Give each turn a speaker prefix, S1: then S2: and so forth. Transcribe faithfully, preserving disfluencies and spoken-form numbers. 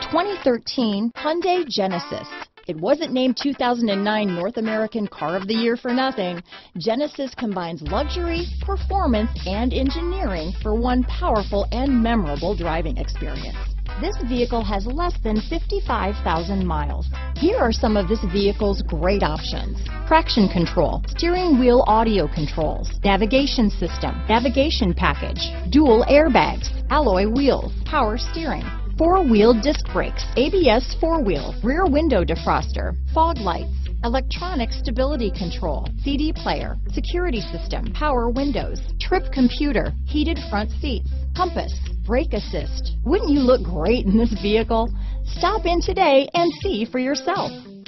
S1: twenty thirteen Hyundai Genesis. It wasn't named two thousand nine North American Car of the Year for nothing. Genesis combines luxury, performance, and engineering for one powerful and memorable driving experience. This vehicle has less than fifty-five thousand miles. Here are some of this vehicle's great options: traction control, steering wheel audio controls, navigation system, navigation package, dual airbags, alloy wheels, power steering, four-wheel disc brakes, A B S four-wheel, rear window defroster, fog lights, electronic stability control, C D player, security system, power windows, trip computer, heated front seats, compass, brake assist. Wouldn't you look great in this vehicle? Stop in today and see for yourself.